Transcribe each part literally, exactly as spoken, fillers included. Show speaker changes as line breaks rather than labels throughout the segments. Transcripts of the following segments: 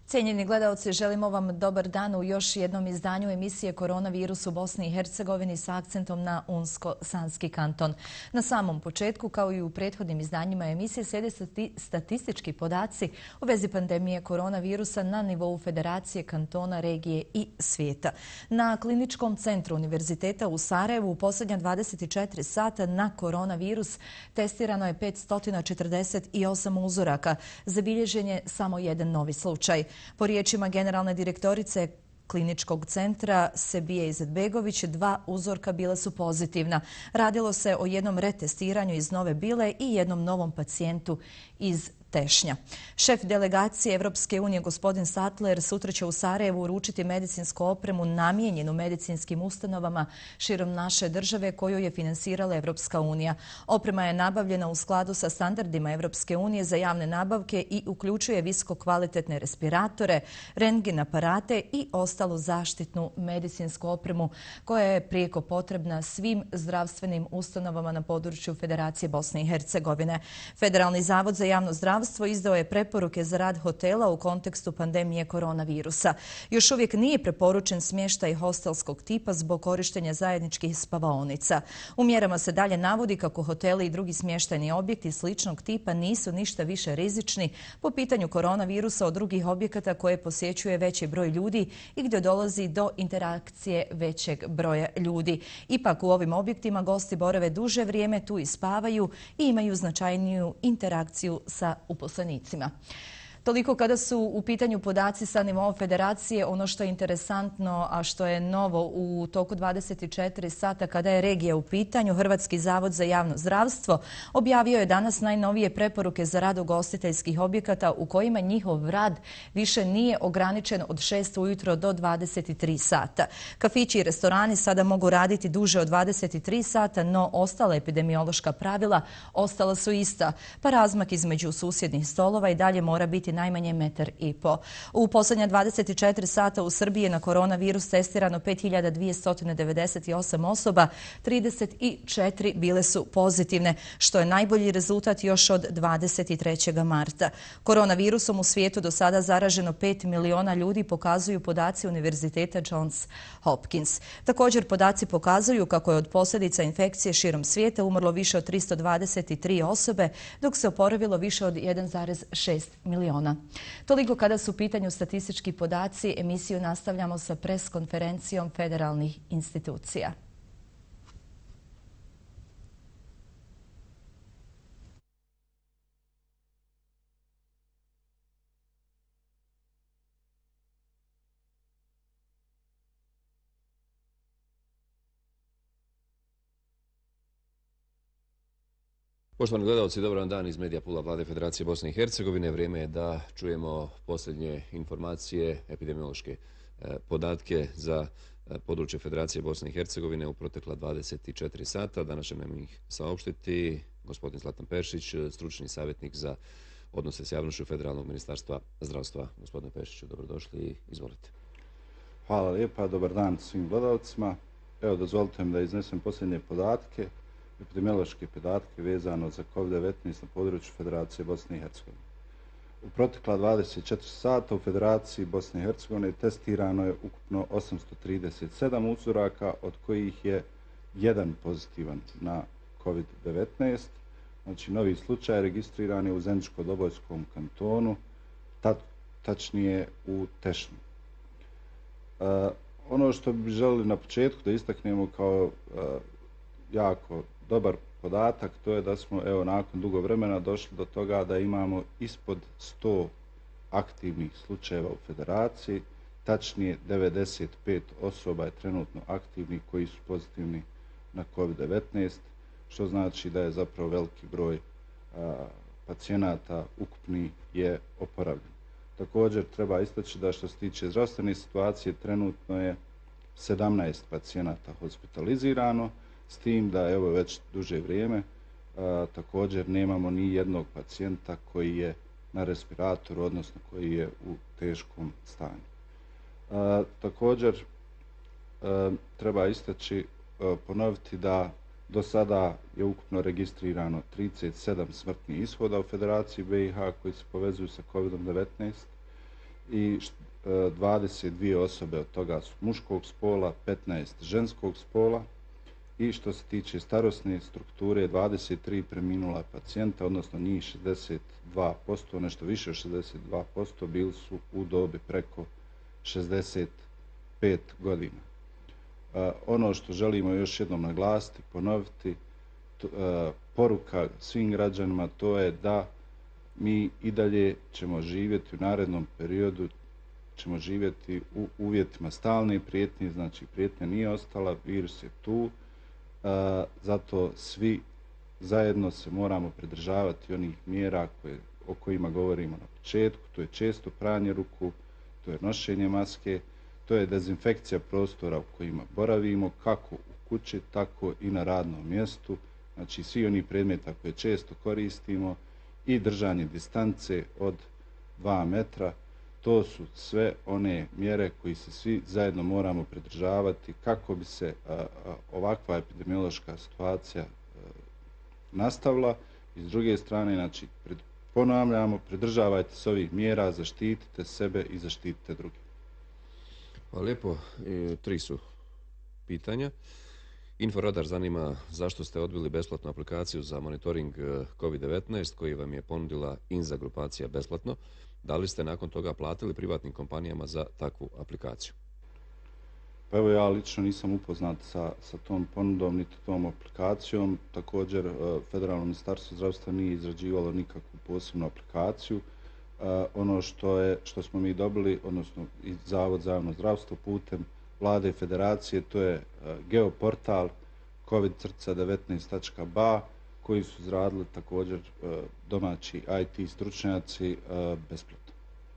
Cijenjeni gledalci, želimo vam dobar dan u još jednom izdanju emisije Koronavirus u Bosni i Hercegovini s akcentom na Unsko-Sanski kanton. Na samom početku, kao i u prethodnim izdanjima emisije, slijede statistički podaci u vezi pandemije koronavirusa na nivou Federacije, kantona, regije i svijeta. Na Kliničkom centru Univerziteta u Sarajevu u posljednja dvadeset četiri sata na koronavirus testirano je petsto četrdeset osam uzoraka. Zabilježen je samo jedan novi slučaj. Po riječima generalne direktorice Kliničkog centra Sebije Izetbegović, dva uzorka bila su pozitivna. Radilo se o jednom retestiranju iz Nove Bile i jednom novom pacijentu iz Tešnja. Šef delegacije Evropske unije gospodin Sattler sutra će u Sarajevu uručiti medicinsku opremu namijenjenu medicinskim ustanovama širom naše države koju je finansirala Evropska unija. Oprema je nabavljena u skladu sa standardima Evropske unije za javne nabavke i uključuje visoko kvalitetne respiratore, rentgen aparate i ostalu zaštitnu medicinsku opremu koja je prijeko potrebna svim zdravstvenim ustanovama na području Federacije Bosne i Hercegovine. Federalni zavod za javno zdravstvo izdao je preporuke za rad hotela u kontekstu pandemije koronavirusa. Još uvijek nije preporučen smještaj hostelskog tipa zbog korištenja zajedničkih spavaonica. U mjerama se dalje navodi kako hoteli i drugi smještajni objekti sličnog tipa nisu ništa više rizični po pitanju koronavirusa od drugih objekata koje posjećuje veći broj ljudi i gdje dolazi do interakcije većeg broja ljudi. Ipak u ovim objektima gosti borave duže vrijeme, tu i spavaju i imaju značajniju interakciju sa uposlenicima. Toliko kada su u pitanju podaci sa nivoa federacije. Ono što je interesantno, a što je novo u toku dvadeset četiri sata kada je regija u pitanju, Hrvatski zavod za javno zdravstvo objavio je danas najnovije preporuke za rad ugostiteljskih objekata u kojima njihov rad više nije ograničen od šest ujutro do dvadeset tri sata. Kafići i restorani sada mogu raditi duže od dvadeset tri sata, no ostala epidemiološka pravila ostala su ista, pa razmak između susjednih stolova i dalje mora biti najmanje metar i po. U posljednja dvadeset četiri sata u Srbiji je na koronavirus testirano pet hiljada dvjesto devedeset osam osoba, trideset četiri bile su pozitivne, što je najbolji rezultat još od dvadeset trećeg marta. Koronavirusom u svijetu do sada zaraženo pet miliona ljudi, pokazuju podaci Univerziteta Johns Hopkins. Također podaci pokazuju kako je od posljedica infekcije širom svijeta umrlo više od tristo dvadeset tri osobe, dok se oporavilo više od jedan zarez šest miliona. Toliko kada su u pitanju statistički podaci. Emisiju nastavljamo sa pres konferencijom federalnih institucija.
Poštovani gledalci, dobar vam dan iz Medija Pula Vlade Federacije Bosne i Hercegovine. Vrijeme je da čujemo posljednje informacije, epidemiološke podatke za područje Federacije Bosne i Hercegovine u protekla dvadeset četiri sata. Danas će nam ih saopštiti gospodin Zlatan Pešić, stručni savjetnik za odnose s javnošću Federalnog ministarstva zdravstva. Gospodine Pešiću, dobrodošli i izvolite.
Hvala lijepa, dobar dan svim gledalcima. Evo, dozvolite mi da iznesem posljednje podatke, epidemiološke podatke vezano za kovid devetnaest na području Federacije Bosne i Hercegovine. U protekla dvadeset četiri sata u Federaciji Bosne i Hercegovine testirano je ukupno osamsto trideset sedam uzoraka, od kojih je jedan pozitivan na kovid devetnaest. Znači, novi slučaj registriran je u Zeničko-Dobojskom kantonu, ta, tačnije u Tešnju. E, ono što bi želeli na početku da istaknemo kao e, jako dobar podatak, to je da smo evo nakon dugo vremena došli do toga da imamo ispod sto aktivnih slučajeva u Federaciji, tačnije devedeset pet osoba je trenutno aktivnih koji su pozitivni na kovid devetnaest, što znači da je zapravo veliki broj a, pacijenata ukupni je oporavljen. Također treba istaći da što se tiče zdravstvene situacije trenutno je sedamnaest pacijenata hospitalizirano, s tim da evo već duže vrijeme a, također nemamo ni jednog pacijenta koji je na respiratoru, odnosno koji je u teškom stanju. A, također a, treba istaći, a, ponoviti da do sada je ukupno registrirano trideset sedam smrtnih ishoda u Federaciji B i H koji se povezuju sa kovid devetnaest i dvadeset dvije osobe od toga su muškog spola, petnaest ženskog spola. I što se tiče starosne strukture, dvadeset tri preminula pacijenta, odnosno njih šezdeset dva posto, nešto više od šezdeset dva posto, bili su u dobi preko šezdeset pet godina. Uh, ono što želimo još jednom naglasiti, ponoviti, to, uh, poruka svim građanima, to je da mi i dalje ćemo živjeti u narednom periodu, ćemo živjeti u uvjetima stalne prijetnje, znači prijetnja nije ostala, virus je tu, uh, zato svi zajedno se moramo pridržavati onih mjera koje, o kojima govorimo na početku, to je često pranje ruku, to je nošenje maske, to je dezinfekcija prostora u kojima boravimo, kako u kući, tako i na radnom mjestu, znači svi oni predmeta koje često koristimo i držanje distance od dva metra. To su sve one mjere koji se svi zajedno moramo pridržavati kako bi se a, a, ovakva epidemiološka situacija a, nastavila. I s druge strane, znači, pred, ponavljamo, pridržavajte se ovih mjera, zaštitite sebe i zaštitite druge.
Hvala lijepo. E, tri su pitanja. Inforadar zanima zašto ste odbili besplatnu aplikaciju za monitoring kovid devetnaest koji vam je ponudila Inza grupacija besplatno. Da li ste nakon toga platili privatnim kompanijama za takvu aplikaciju?
Pa evo, ja lično nisam upoznat sa, sa tom ponudom niti tom aplikacijom. Također, Federalno ministarstvo zdravstva nije izrađivalo nikakvu posebnu aplikaciju. Uh, ono što je što smo mi dobili, odnosno i Zavod za javno zdravstvo putem Vlade i Federacije, to je uh, geoportal kovid devetnaest tačka b a koji su izradili također uh, domaći I T stručnjaci uh, besplatno.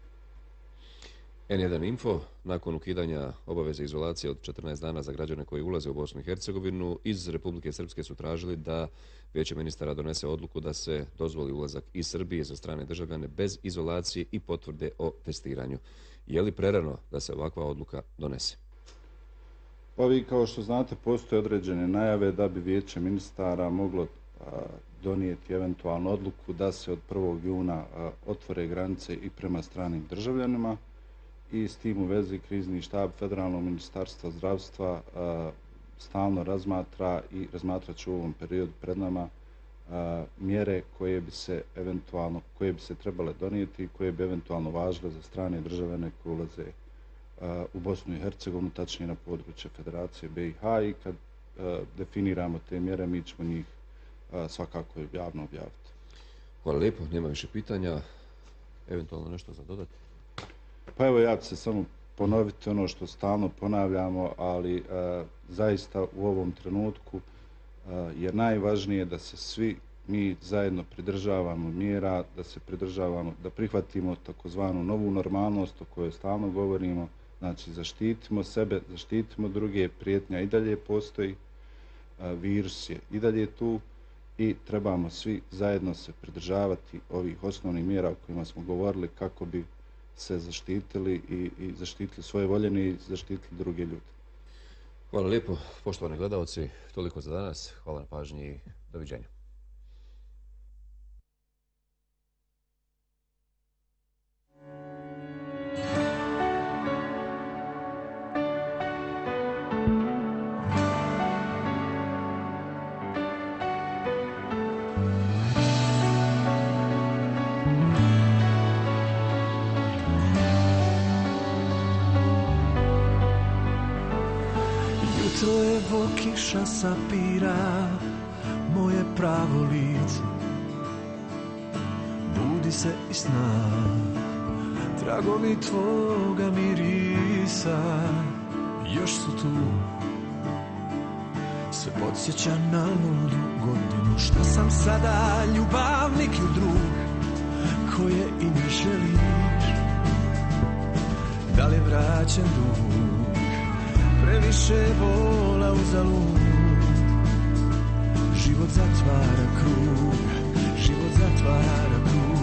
en jedan info, nakon ukidanja obaveze izolacije od četrnaest dana za građane koji ulaze u Bosnu i Hercegovinu, iz Republike Srpske su tražili da Vijeće ministara donese odluku da se dozvoli ulazak iz Srbije za strane državljane bez izolacije i potvrde o testiranju. Je li prerano da se ovakva odluka donese?
Pa vi, kao što znate, postoje određene najave da bi Vijeće ministara moglo a, donijeti eventualnu odluku da se od prvog juna a, otvore granice i prema stranim državljanima. I s tim u vezi krizni štab Federalnog ministarstva zdravstva a, stalno razmatra i razmatrat će u ovom periodu pred nama a, mjere koje bi se eventualno, koje bi se trebale donijeti i koje bi eventualno važile za strane državljane koje ulaze a, u Bosnu i Hercegovinu, tačnije na područje Federacije B i H, i kad a, definiramo te mjere, mi ćemo njih a, svakako javno objaviti.
Hvala lijepo, nema više pitanja. Eventualno nešto za dodati?
Pa evo, ja ću se samo ponoviti ono što stalno ponavljamo, ali e, zaista u ovom trenutku e, je najvažnije da se svi mi zajedno pridržavamo mjera, da se pridržavamo, da prihvatimo takozvanu novu normalnost o kojoj stalno govorimo, znači zaštitimo sebe, zaštitimo druge, prijetnja i dalje postoji, e, virus je i dalje tu i trebamo svi zajedno se pridržavati ovih osnovnih mjera o kojima smo govorili kako bi se zaštitili i, i zaštitili svoje voljene i zaštitili druge ljude.
Hvala lijepo, poštovani gledalci, toliko za danas. Hvala na pažnji i doviđenja.
Jutro evo kiša sapira moje pravo lice. Budi se iz sna, tragovi tvoga mirisa još su tu. Sve podsjeća na ludu godinu. Šta sam sada, ljubavnik ili drug koje i ne želiš? Da li je vraćen dug? Previše bola uzalud. Život zatvara krug, život zatvara krug.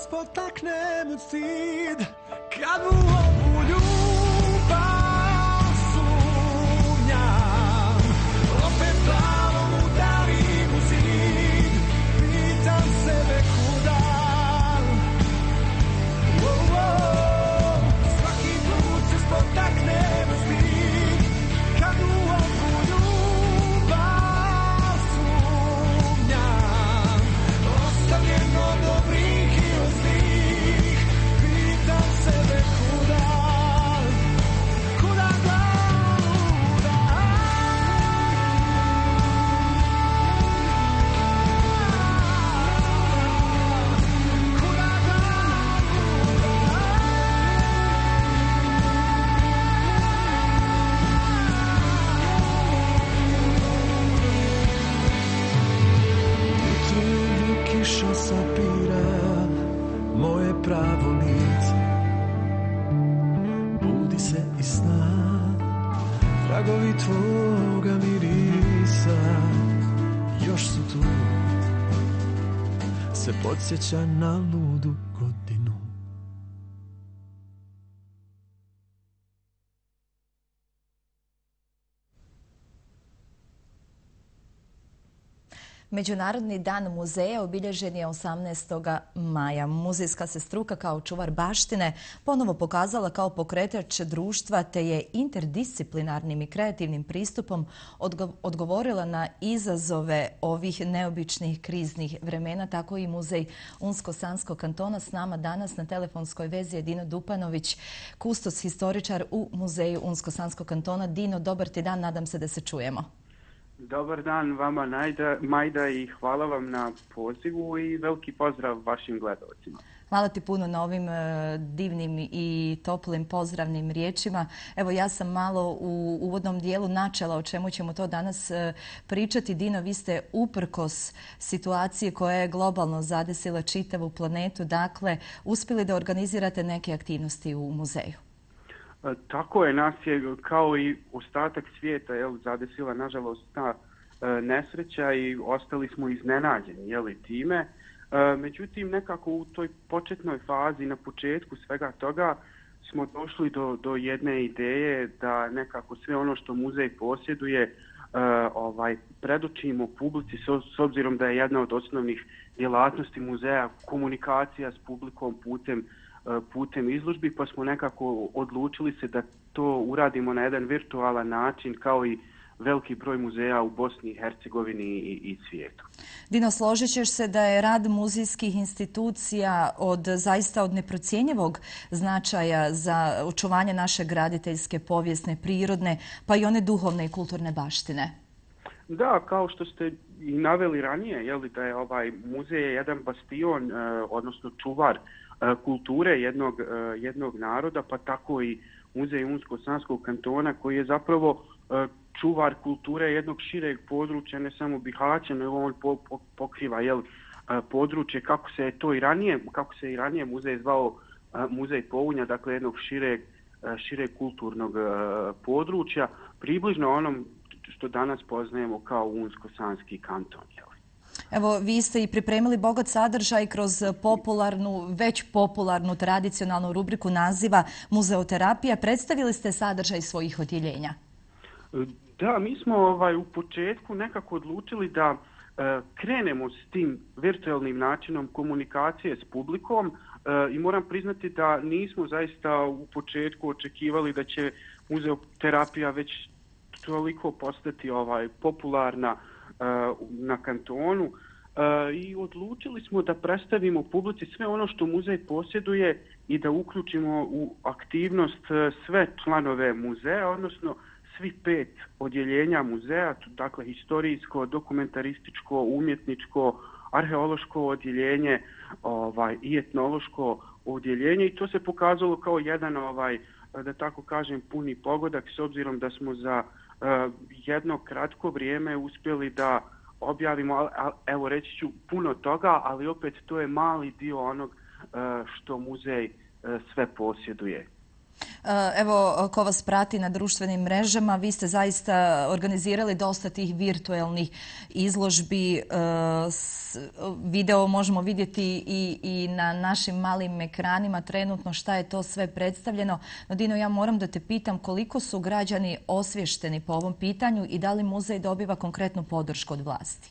spotaknem stid, kad u ovu ljubav sumnjam, opet glavom udarim u zid, pitam sebe kuda. Oh, oh, svaki put se spotaknem stid, kad u ovu ljubav sumnjam, ostavljeno dobrih i od zlih, pitam sebe kuda, kuda glavu dam, kuda glavu kiša sapira moje pravo lice, budi se iz sna, tragovi tvoga mirisa još su tu, se podsjeća na ludu godinu.
Međunarodni dan muzeja obilježen je osamnaestog maja. Muzejska se struka kao čuvar baštine ponovo pokazala kao pokretač društva te je interdisciplinarnim i kreativnim pristupom odgo- odgovorila na izazove ovih neobičnih kriznih vremena. Tako i muzej Unsko-Sanskog kantona. S nama danas na telefonskoj vezi je Dino Dupanović, kustos historičar u muzeju Unsko-Sanskog kantona. Dino, dobar ti dan, nadam se da se čujemo.
Dobar dan vama, Najda, Majda, i hvala vam na pozivu i veliki pozdrav vašim gledalcima.
Hvala ti puno na ovim e, divnim i toplim pozdravnim riječima. Evo, ja sam malo u uvodnom dijelu načela o čemu ćemo to danas e, pričati. Dino, vi ste uprkos situacije koja je globalno zadesila čitavu planetu, dakle, uspjeli da organizirate neke aktivnosti u muzeju.
Tako je, nas je kao i ostatak svijeta jel, zadesila nažalost ta e, nesreća i ostali smo iznenađeni jel, time. E, međutim, nekako u toj početnoj fazi, na početku svega toga, smo došli do, do jedne ideje da nekako sve ono što muzej posjeduje e, ovaj, predočimo publici s, s obzirom da je jedna od osnovnih djelatnosti muzeja komunikacija s publikom putem putem izložbi, pa smo nekako odlučili se da to uradimo na jedan virtualan način kao i veliki broj muzeja u Bosni i Hercegovini i, i svijetu.
Dino, složit ćeš se da je rad muzejskih institucija od zaista od neprocjenjivog značaja za očuvanje naše graditeljske, povijesne, prirodne, pa i one duhovne i kulturne baštine?
Da, kao što ste i naveli ranije, je li da je ovaj muzej je jedan bastion, eh, odnosno čuvar kulture jednog, jednog naroda, pa tako i muzej Unsko-Sanskog kantona koji je zapravo čuvar kulture jednog šireg područja, ne samo Bihaća, nego on po, po, pokriva jel, područje kako se je to i ranije, kako se i ranije muzej zvao muzej Pounja, dakle jednog šireg, šireg kulturnog područja, približno onom što danas poznajemo kao Unsko-Sanski kanton. Jel.
Evo, vi ste i pripremili bogat sadržaj kroz popularnu, već popularnu tradicionalnu rubriku naziva Muzeoterapija. Predstavili ste sadržaj svojih odjeljenja.
Da, mi smo ovaj, u početku nekako odlučili da e, krenemo s tim virtualnim načinom komunikacije s publikom e, i moram priznati da nismo zaista u početku očekivali da će muzeoterapija već toliko postati ovaj, popularna na kantonu i odlučili smo da predstavimo publici sve ono što muzej posjeduje i da uključimo u aktivnost sve članove muzeja, odnosno svi pet odjeljenja muzeja, dakle historijsko, dokumentarističko, umjetničko, arheološko odjeljenje ovaj, i etnološko odjeljenje i to se pokazalo kao jedan, ovaj, da tako kažem, puni pogodak s obzirom da smo za Uh, jedno kratko vrijeme uspjeli da objavimo, a, a, evo reći ću puno toga, ali opet to je mali dio onog uh, što muzej uh, sve posjeduje.
Evo, ko vas prati na društvenim mrežama, vi ste zaista organizirali dosta tih virtualnih izložbi. Video možemo vidjeti i, i na našim malim ekranima trenutno šta je to sve predstavljeno. No, Dino, ja moram da te pitam koliko su građani osvješteni po ovom pitanju i da li muzej dobiva konkretnu podršku od vlasti?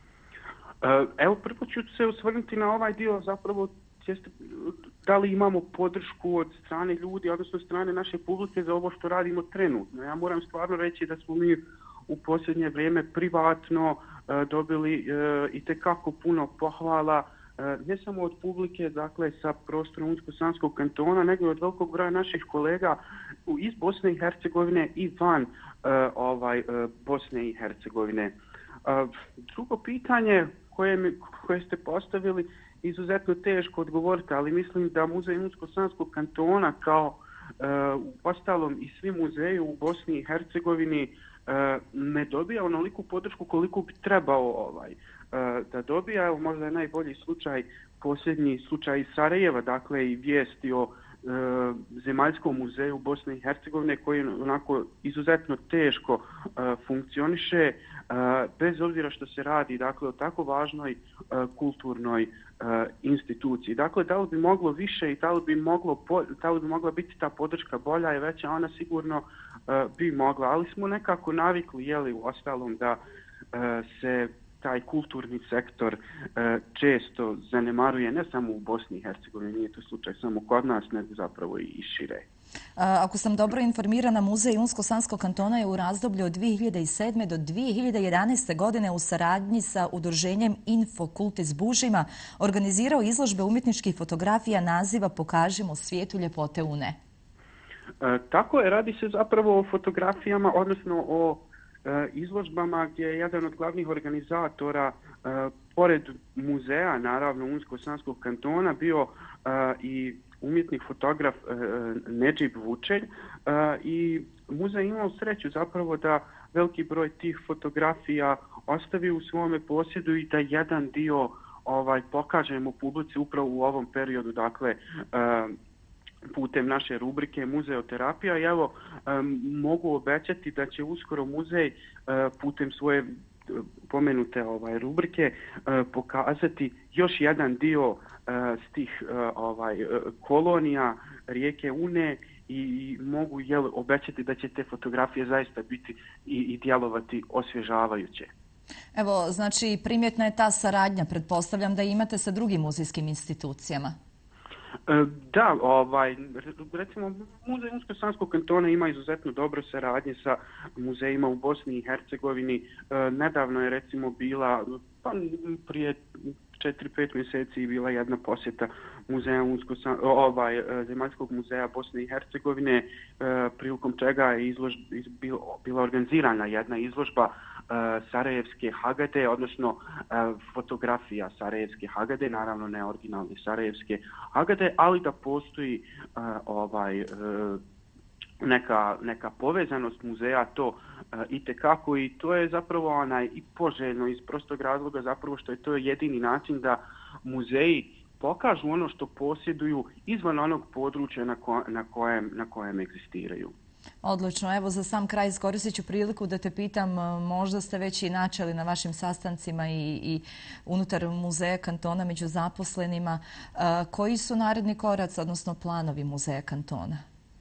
Evo, prvo ću se osvrnuti na ovaj dio, zapravo jeste, da li imamo podršku od strane ljudi, odnosno strane naše publike za ovo što radimo trenutno. Ja moram stvarno reći da smo mi u posljednje vrijeme privatno e, dobili e, itekako puno pohvala, e, ne samo od publike, dakle sa prostora Unsko-Sanskog kantona, nego i od velikog broja naših kolega iz Bosne i Hercegovine i van e, ovaj, e, Bosne i Hercegovine. E, drugo pitanje koje, mi, koje ste postavili, izuzetno teško odgovoriti, ali mislim da muzej Unsko-Sanskog kantona kao e, u ostalom i svi muzeji u Bosni i Hercegovini e, ne dobija onoliku podršku koliko bi trebao ovaj, e, da dobija. Evo, možda je najbolji slučaj, posljednji slučaj iz Sarajeva, dakle i vijesti o e, Zemaljskom muzeju Bosne i Hercegovine koji onako izuzetno teško e, funkcioniše, bez obzira što se radi, dakle, o tako važnoj uh, kulturnoj uh, instituciji. Dakle, da li bi moglo više i da li bi, moglo, da li bi mogla biti ta podrška bolja je veća, ona sigurno uh, bi mogla, ali smo nekako navikli, jeli, u ostalom da uh, se taj kulturni sektor uh, često zanemaruje, ne samo u Bosni i Hercegovini, nije to slučaj samo kod nas, nego zapravo i šire.
Ako sam dobro informirana, muzej Unsko-Sanskog kantona je u razdoblju od dvije hiljade sedme. do dvije hiljade jedanaeste. godine u saradnji sa udruženjem Infokult iz Bužima organizirao izložbe umjetničkih fotografija naziva Pokažimo svijetu ljepote une.
E, tako je, radi se zapravo o fotografijama, odnosno o e, izložbama gdje je jedan od glavnih organizatora e, pored muzeja, naravno Unsko-Sanskog kantona, bio e, i umjetnik fotograf e, Nedžib Vučelj e, i muzej imao sreću zapravo da veliki broj tih fotografija ostavi u svome posjedu i da jedan dio ovaj, pokažemo publici upravo u ovom periodu, dakle e, putem naše rubrike Muzeoterapija. I evo, e, mogu obećati da će uskoro muzej e, putem svoje pomenute ovaj rubrike e, pokazati još jedan dio e, s tih e, ovaj kolonija rijeke Une i mogu jel, obećati da će te fotografije zaista biti i, i djelovati osvježavajuće.
Evo, znači primjetna je ta saradnja, pretpostavljam da imate sa drugim muzejskim institucijama.
Da, ovaj, recimo muzej Unsko-Sanskog kantona ima izuzetno dobro saradnje sa muzejima u Bosni i Hercegovini. Nedavno je recimo bila, pa prije četiri pet mjeseci bila jedna posjeta muzeja Unsko, ovaj, Zemaljskog muzeja Bosne i Hercegovine, prilikom čega je izlož, bila organizirana jedna izložba Sarajevske Hagade, odnosno fotografija Sarajevske Hagade, naravno ne originalne Sarajevske Hagade, ali da postoji ovaj neka, neka povezanost muzeja, to uh, itekako, i to je zapravo onaj i poželjno iz prostog razloga zapravo što je to jedini način da muzeji pokažu ono što posjeduju izvan onog područja na, ko, na, kojem, na kojem egzistiraju.
Odlično. Evo, za sam kraj iskoristit ću priliku da te pitam, možda ste već i načeli na vašim sastancima i, i unutar muzeja kantona među zaposlenima. Uh, koji su naredni koraci, odnosno planovi muzeja kantona?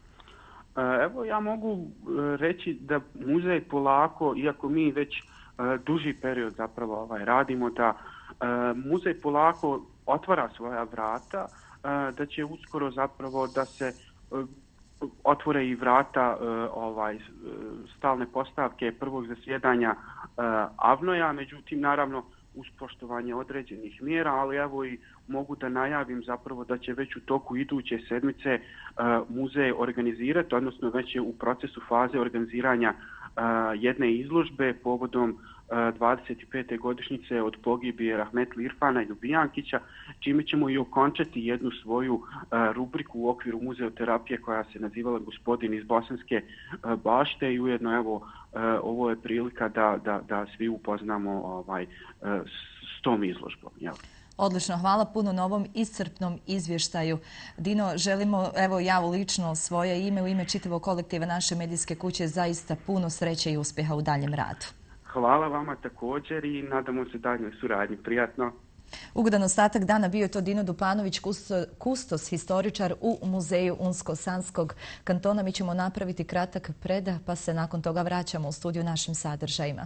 Evo, ja mogu reći da muzej polako, iako mi već duži period zapravo ovaj, radimo, da muzej polako otvara svoja vrata, da će uskoro zapravo da se otvore i vrata ovaj, stalne postavke prvog zasjedanja Avnoja, međutim, naravno, uz poštovanje određenih mjera, ali evo i mogu da najavim zapravo da će već u toku iduće sedmice uh, muzej organizirati, odnosno već je u procesu faze organiziranja uh, jedne izložbe povodom uh, dvadeset pete godišnjice od pogibije Rahmetli Irfana i Ljubijankića, čime ćemo i okončati jednu svoju uh, rubriku u okviru muzeoterapije koja se nazivala Gospodin iz Bosanske uh, bašte, i ujedno evo uh, ovo je prilika da, da, da svi upoznamo ovaj, uh, s tom izložbom. Jel?
Odlično, hvala puno na ovom iscrpnom izvještaju. Dino, želimo, evo ja lično svoje ime, u ime čitavog kolektiva naše medijske kuće, zaista puno sreće i uspjeha u daljem radu.
Hvala vama također i nadamo se daljnjoj suradnji. Prijatno.
Ugodan ostatak dana bio je to Dino Dupanović, kustos, historičar u muzeju Unsko-Sanskog kantona. Mi ćemo napraviti kratak predah pa se nakon toga vraćamo u studiju našim sadržajima.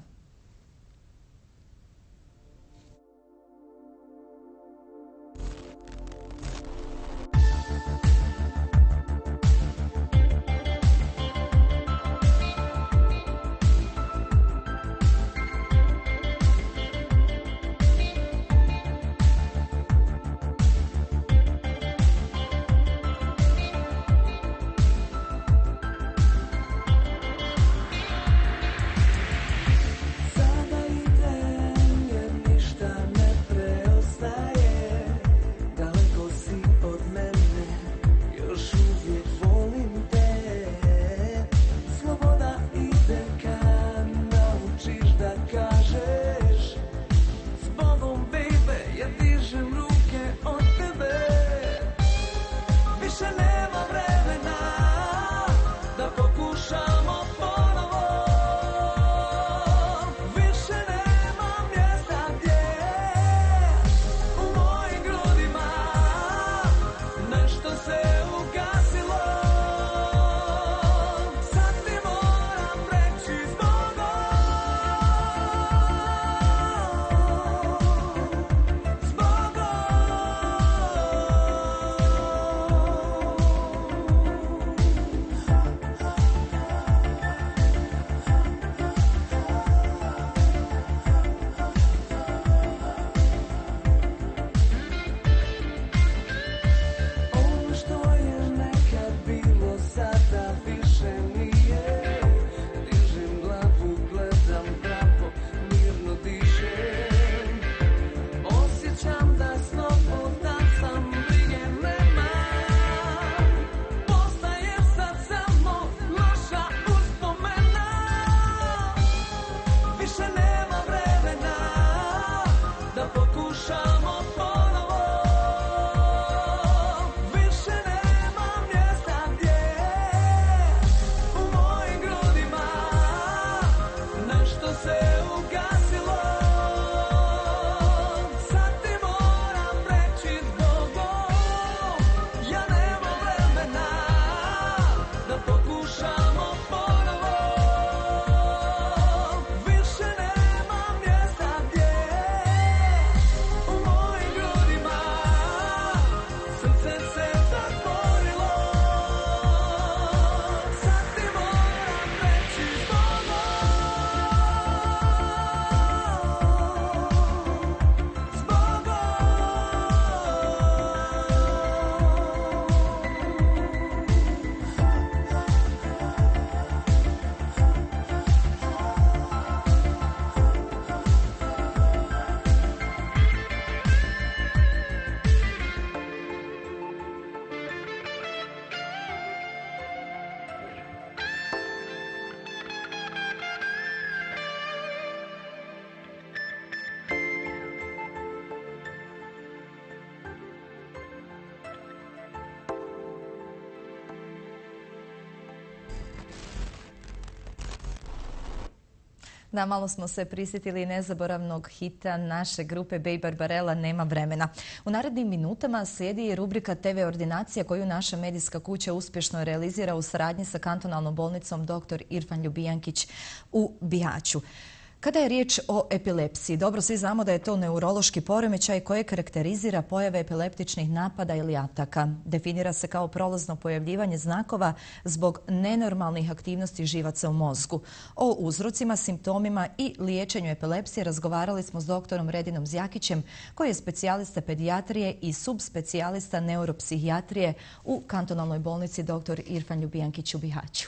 Da, malo smo se prisjetili nezaboravnog hita naše grupe Bej Barbarella Nema vremena. U narednim minutama slijedi i rubrika T V ordinacija koju naša medijska kuća uspješno realizira u saradnji sa kantonalnom bolnicom doktor Irfan Ljubijankić u Bihaću. Kada je riječ o epilepsiji, dobro svi znamo da je to neurološki poremećaj koji karakterizira pojave epileptičnih napada ili ataka. Definira se kao prolazno pojavljivanje znakova zbog nenormalnih aktivnosti živaca u mozgu. O uzrocima, simptomima i liječenju epilepsije razgovarali smo s doktorom Redinom Zjakićem, koji je specijalista pedijatrije i subspecijalista neuropsihijatrije u kantonalnoj bolnici doktor Irfan Ljubijankić u Bihaću.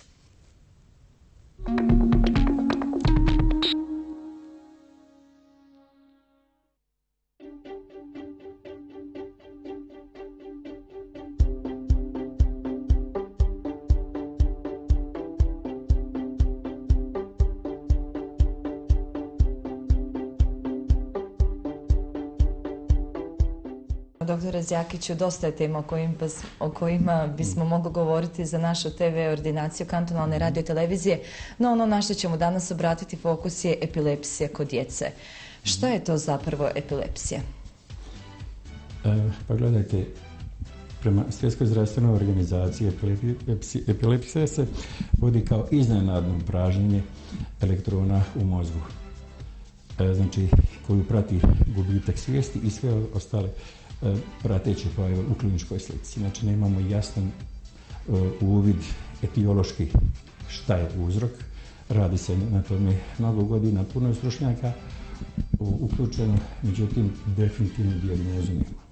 Doktore Zjakiću, dosta je tema o kojima, o kojima bismo mogli govoriti za našu te ve ordinaciju kantonalne radio televizije, no ono na što ćemo danas obratiti fokus je epilepsija kod djece. Šta je to zapravo epilepsija?
E, pa gledajte, prema Svjetskoj zdravstvenoj organizaciji epilepsija se vodi kao iznenadno pražnjenje elektrona u mozgu. E, znači, koju prati gubitak svijesti i sve ostale e, prateće pojave u kliničkoj slici. Znači, nemamo jasan e, uvid etiološki šta je uzrok. Radi se na tome mnogo godina, puno je stručnjaka uključeno, međutim, definitivnu dijagnozu nemamo.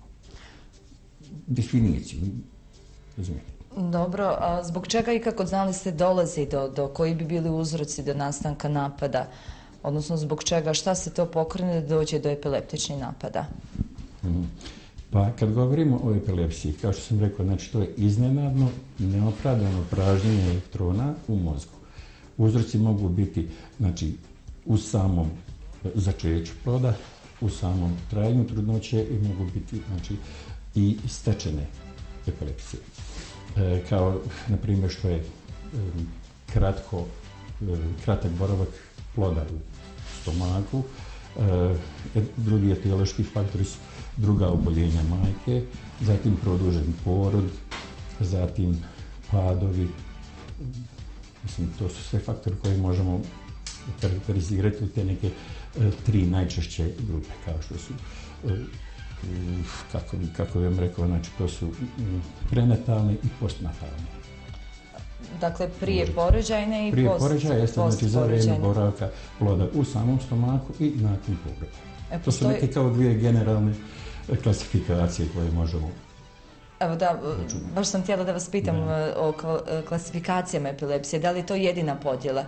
Definiciju, razumijete.
Dobro, a zbog čega i kako znali ste dolazi do, do koji bi bili uzroci do nastanka napada? Odnosno, zbog čega, šta se to pokrene da dođe do epileptičnih napada?
Hmm. Pa, kad govorimo o epilepsiji, kao što sam rekao, znači to je iznenadno, neopravdano pražnjenje elektrona u mozgu. Uzroci mogu biti, znači, u samom začeću ploda, u samom trajanju trudnoće i mogu biti, znači, i stečene epilepsije. E, kao, na primjer, što je e, kratko, e, kratak boravak ploda u stomaku, e, drugi etiološki faktori su druga oboljenja majke, zatim produžen porod, zatim padovi. Mislim, to su sve faktori koje možemo karakterizirati u te neke e, tri najčešće grupe, kao što su e, Kako bi, kako bi vam rekao, znači to su prenatalne i postnatalne.
Dakle, prije porođajne i
prije
post,
porođaja jeste, znači za vrijeme boravka ploda u samom stomaku i nakon poroda. E, postoji... To su neke kao dvije generalne klasifikacije koje možemo...
Evo da, baš sam htjela da vas pitam
da.
o klasifikacijama epilepsije. Da li je to jedina podjela?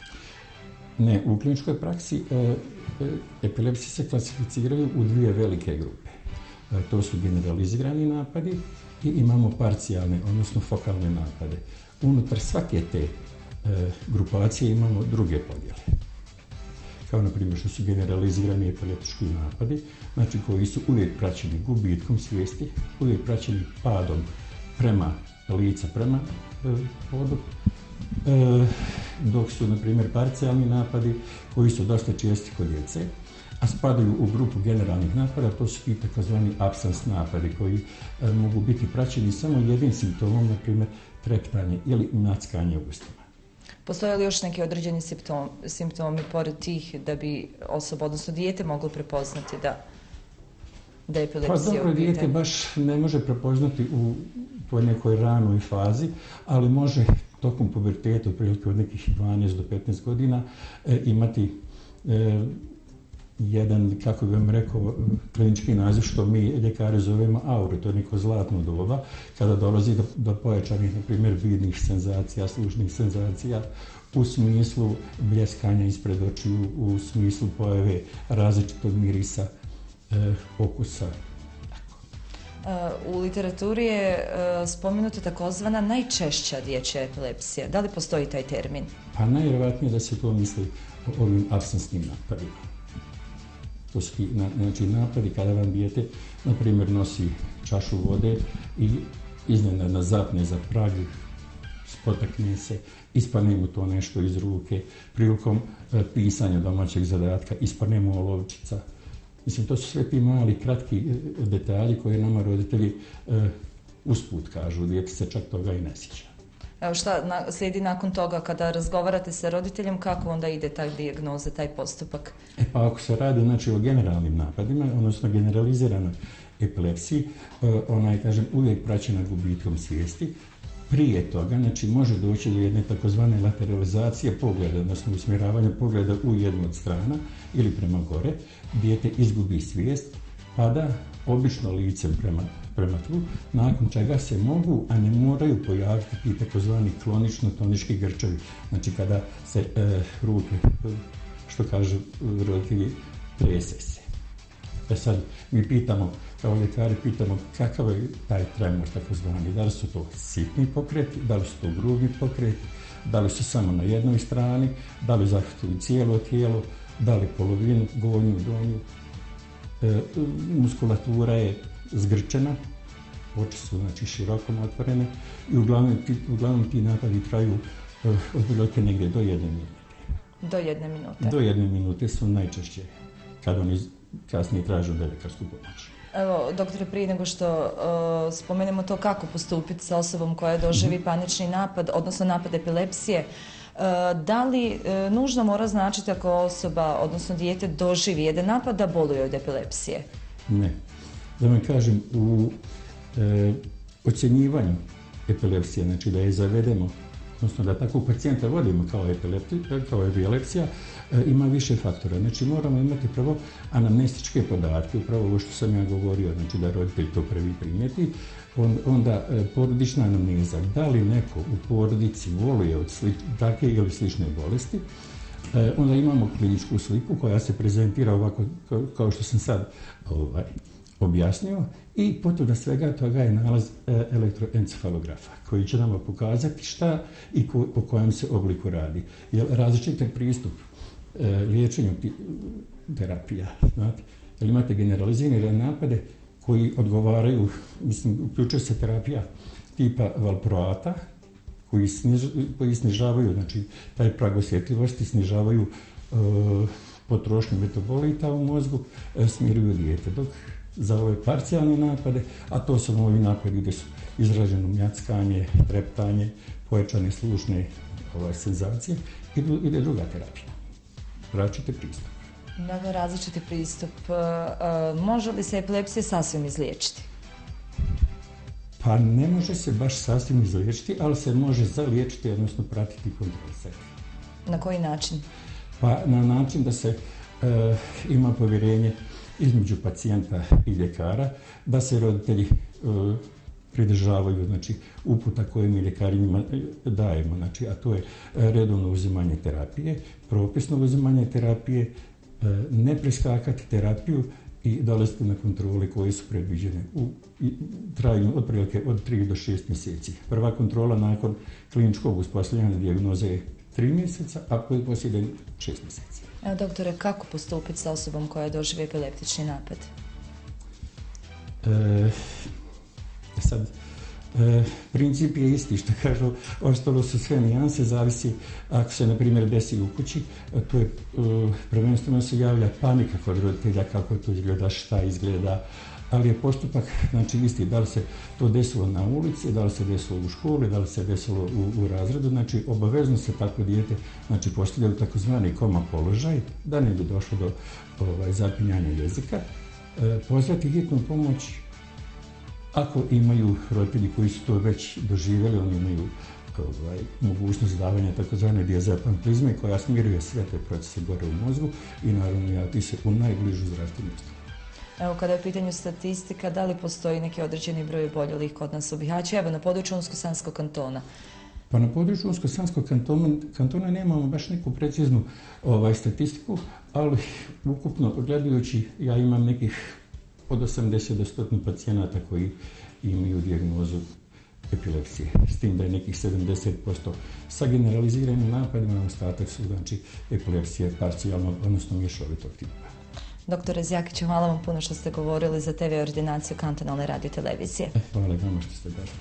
Ne, u kliničkoj praksi e, epilepsije se klasificiraju u dvije velike grupe. E, to su generalizirani napadi i imamo parcijalne, odnosno fokalne napade. Unutar svake te e, grupacije imamo druge podjele. Kao na primjer što su generalizirani epileptički napadi, znači koji su uvijek praćeni gubitkom svijesti, uvijek praćeni padom prema lica, prema e, podu, e, dok su, na primjer, parcijalni napadi koji su dosta česti kod djece, a spadaju u grupu generalnih napada, to su i takozvani absens napadi koji e, mogu biti praćeni samo jednim simptomom, na primjer, trektanje ili nackanje ustima.
Postoje li još neki određeni simptom, simptomi pored tih da bi osoba, odnosno dijete, moglo prepoznati da, da je epilepsija u pitanju?
Pa dobro, dijete baš ne može prepoznati u toj nekoj ranoj fazi, ali može tokom puberteta, otprilike od nekih dvanaest do petnaest godina, e, imati e, jedan, kako bih vam rekao, klinički naziv što mi ljekari zovemo auru, to je neko zlatno doba, kada dolazi do, do pojačanih, na primjer, vidnih senzacija, slušnih senzacija, u smislu bljeskanja ispred očiju, u smislu pojave različitog mirisa, e, okusa.
U literaturi je spomenuta takozvana najčešća dječja epilepsija. Da li postoji taj termin?
Pa najvjerojatnije da se to misli o ovim absensnim napadima. To su znači, napadi kada vam dijete, na primjer, nosi čašu vode i iznenadno zapne za prag, spotakne se, ispadne mu to nešto iz ruke, prilikom pisanja domaćeg zadatka ispadne mu olovčica. Mislim, to su sve ti mali, kratki detalji koje nama roditelji e, usput kažu, dijete se čak toga i ne sjeća.
Evo šta na, slijedi nakon toga kada razgovarate sa roditeljem, kako onda ide ta dijagnoza, taj postupak?
E pa ako se radi znači, o generalnim napadima, odnosno generaliziranoj epilepsiji, e, ona je, kažem, uvijek praćena gubitkom svijesti. Prije toga, znači, može doći do jedne takozvane lateralizacije pogleda, odnosno usmjeravanja pogleda u jednu od strana ili prema gore. Dijete izgubi svijest, pada obično licem prema, prema tlu, nakon čega se mogu, a ne moraju pojaviti ti takozvani klonično-tonički grčevi. Znači, kada se e, ruke, što kažu roditelji, trese se. E sad, mi pitamo, kao ljekari, pitamo kakav je taj tremor takozvani. Da li su to sitni pokreti, da li su to grubi pokreti, da li su samo na jednoj strani, da li zahvatili cijelo tijelo, da li polovinu, gornju, donju. E, muskulatura je zgrčena, oči su znači širokom otvorene i uglavnom ti, uglavnom ti napadi traju uh, otprilike negdje do jedne minute.
Do jedne minute?
Do jedne minute su najčešće kad oni kasnije traže lekarsku pomoć.
Evo, doktore, prije nego što uh, spomenemo to kako postupiti sa osobom koja doživi panični napad, odnosno napad epilepsije, uh, da li uh, nužno mora značiti ako osoba, odnosno dijete, doživi jedan napad da boluje od epilepsije?
Ne. Da vam kažem, u e, ocjenjivanju epilepsije, znači da je zavedemo, odnosno da takvog pacijenta vodimo kao, kao epilepsija, e, ima više faktora. Znači moramo imati prvo anamnestičke podatke, upravo ovo što sam ja govorio, znači da roditelj to prvi primijeti, on, onda e, porodična anamneza, da li neko u porodici boluje od sli, takve ili slične bolesti. E, onda imamo kliničku sliku koja se prezentira ovako kao, kao što sam sad ovaj, objasnio i potvrda svega toga je nalaz e, elektroencefalografa koji će nam pokazati šta i ko, po kojem se obliku radi. Jer različiti pristup e, liječenju ti, terapija, znate, jer imate generalizirane napade koji odgovaraju, mislim, uključuje se terapija tipa valproata, koji, sniž, koji snižavaju, znači, taj prag osjetljivosti, snižavaju e, potrošnju metabolita u mozgu, e, smiruju dijete. Dok za ove parcijalne napade, a to su ovi napadi gdje su izraženo mljackanje, treptanje, pojačane slušne ovaj, senzacije, ide, ide druga terapija. Različiti pristup.
Dakle, različiti pristup. E, e, može li se epilepsija sasvim izliječiti?
Pa ne može se baš sasvim izliječiti, ali se može zaliječiti, odnosno pratiti kontrolisati.
Na koji način?
Pa na način da se e, ima povjerenje između pacijenta i ljekara, da se roditelji e, pridržavaju, znači, uputa koje mi ljekari njima dajemo, znači, a to je redovno uzimanje terapije, propisno uzimanje terapije, e, ne preskakati terapiju i dolaziti na kontrole koje su predviđene u trajanju otprilike od tri do šest mjeseci. Prva kontrola nakon kliničkog uspostavljanja dijagnoze je tri mjeseca, a poslije šest mjeseci.
Evo, doktore, kako postupiti sa osobom koja doživi epileptični napad?
E, sad, e, princip je isti, što kažu, ostalo su sve nijanse, zavisi ako se, na primjer, desi u kući, to je e, prvenstveno se javlja panika kod roditelja, kako to izgleda, šta izgleda, ali je postupak, znači, isti, da li se to desilo na ulici, da li se desilo u školi, da li se desilo u, u razredu, znači, obavezno se takvo dijete, znači, postavlja u takozvani koma položaj, da ne bi došlo do ovaj, zapinjanja jezika, e, pozvati hitnu pomoć. Ako imaju roditelji koji su to već doživjeli, oni imaju ovaj, mogućnost davanja takozvane diazepam prizme koja smiruje sve te procese gore u mozgu i naravno javiti se u najbližu zdravstvenu ustanovu.
Evo, kada je u pitanju statistika, da li postoji neki određeni broj oboljelih kod nas u Bihaću, evo na području Unsko-Sanskog kantona?
Pa na području Unsko-Sanskog kantona, kantona nemamo baš neku preciznu ovaj, statistiku, ali ukupno gledajući ja imam nekih od osamdeset do sto pacijenata koji imaju dijagnozu epilepsije, s tim da je nekih sedamdeset posto sa generaliziranim napadima, ostatak su, znači, epilepsije parcijalno, odnosno mješovitog tipa.
Doktore Zjakiću, hvala vam puno što ste govorili za te ve ordinaciju Kantonalne radiotelevizije.
Hvala vam što ste došli.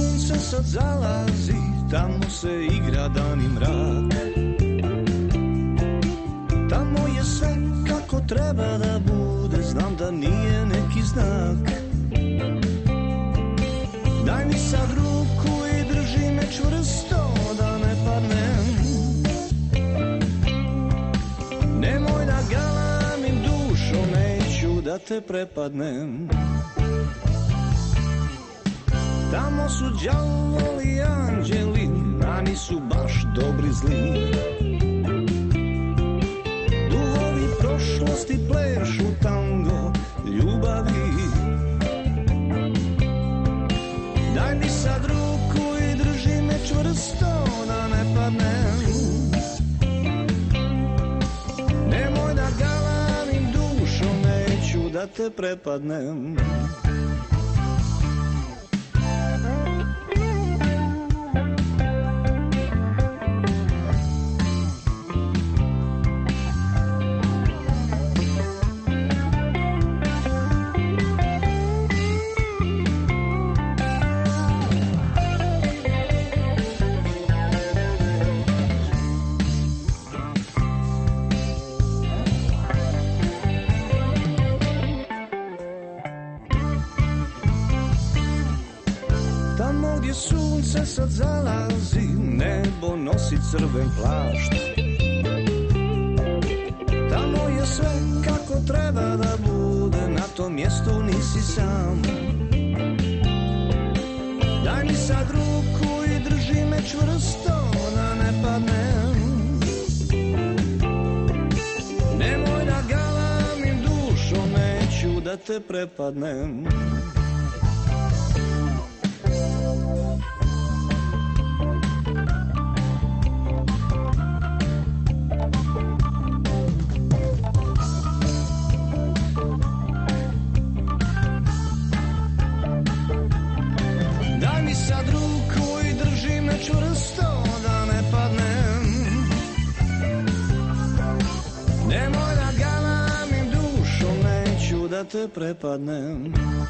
Zalazi, tamo se igra dan i mrak. da bude, znam da nije neki znak. Daj mi sad ruku i drži me čvrsto da ne padnem. Nemoj da galamim dušo, neću da te prepadnem. Tamo su đavoli i anđeli, a nisu baš dobri zli. Duhovi prošlosti plešu tango ljubavi. Daj mi sad ruku i drži me čvrsto da ne padnem. Nemoj da galamim dušo, neću da te prepadnem. Sunce sad zalazi, nebo nosi crven plašt. Tamo je sve kako treba da bude, na tom mjestu nisi sam. Daj mi sad ruku i drži me čvrsto da ne padnem. Nemoj da galamim dušo, neću da te prepadnem. Čvrsto da ne padnem. Nemoj da galamim dušo, neću da te prepadnem.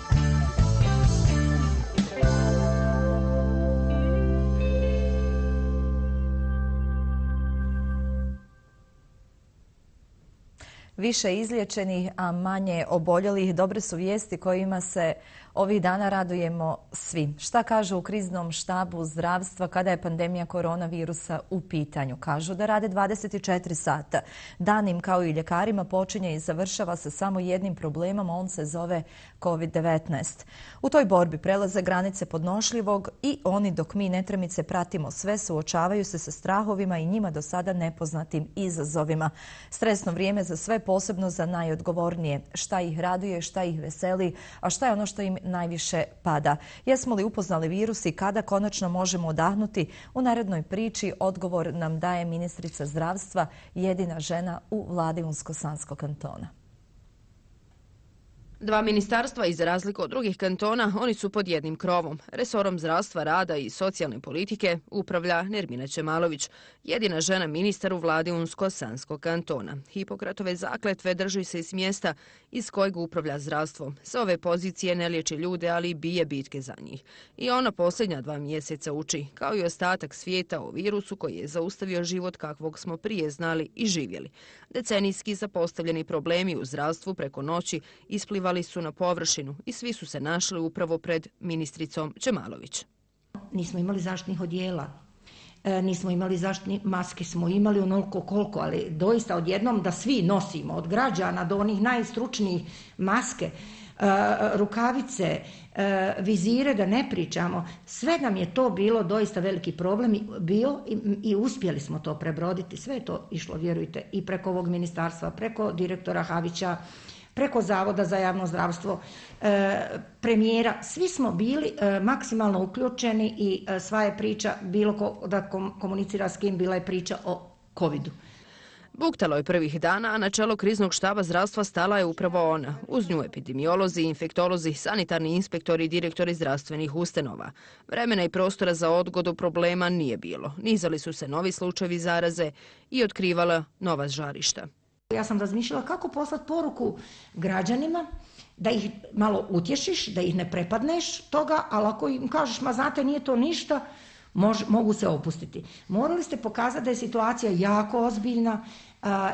Više izliječenih, a manje oboljelih, dobre su vijesti kojima se ovih dana radujemo svi. Šta kažu u kriznom štabu zdravstva kada je pandemija koronavirusa u pitanju? Kažu da rade dvadeset četiri sata. Dan im, kao i ljekarima, počinje i završava se samo jednim problemom, on se zove kovid devetnaest. U toj borbi prelaze granice podnošljivog i oni, dok mi netremice pratimo sve, suočavaju se sa strahovima i njima do sada nepoznatim izazovima. Stresno vrijeme za sve, posebno za najodgovornije. Šta ih raduje, šta ih veseli, a šta je ono što im najviše pada? Jesmo li upoznali virus i kada konačno možemo odahnuti? U narednoj priči odgovor nam daje ministrica zdravstva, jedina žena u vladi Unsko-Sanskog kantona.
Dva ministarstva, iz razliku od drugih kantona, oni su pod jednim krovom. Resorom zdravstva, rada i socijalne politike upravlja Nermina Čemalović, jedina žena ministar u vladi Unsko-Sanskog kantona. Hipokratove zakletve drži se iz mjesta iz kojeg upravlja zdravstvo. Sa ove pozicije ne liječi ljude, ali bije bitke za njih. I ona posljednja dva mjeseca uči, kao i ostatak svijeta, o virusu koji je zaustavio život kakvog smo prije znali i živjeli. Decenijski zapostavljeni problemi u zdravstvu preko noći isplivali su na površinu i svi su se našli upravo pred ministricom Čemalović.
Nismo imali zaštitnih odijela, e, nismo imali zaštitnih maske, smo imali onoliko koliko, ali doista odjednom da svi nosimo, od građana do onih najstručnijih maske, e, rukavice, e, vizire, da ne pričamo, sve nam je to bilo doista veliki problem bio i, i uspjeli smo to prebroditi. Sve je to išlo, vjerujte, i preko ovog ministarstva, preko direktora Havića, preko Zavoda za javno zdravstvo, e, premijera. Svi smo bili e, maksimalno uključeni i e, sva je priča, bilo ko da kom, komunicira s kim, bila je priča o covidu.
Buktalo je prvih dana, a na čelo kriznog štaba zdravstva stala je upravo ona. Uz nju epidemiolozi, infektolozi, sanitarni inspektori i direktori zdravstvenih ustanova. Vremena i prostora za odgodu problema nije bilo. Nizali su se novi slučajevi zaraze i otkrivala nova žarišta.
Ja sam razmišljala kako poslati poruku građanima, da ih malo utješiš, da ih ne prepadneš toga, ali ako im kažeš, ma znate, nije to ništa, mož, mogu se opustiti. Morali ste pokazati da je situacija jako ozbiljna a, i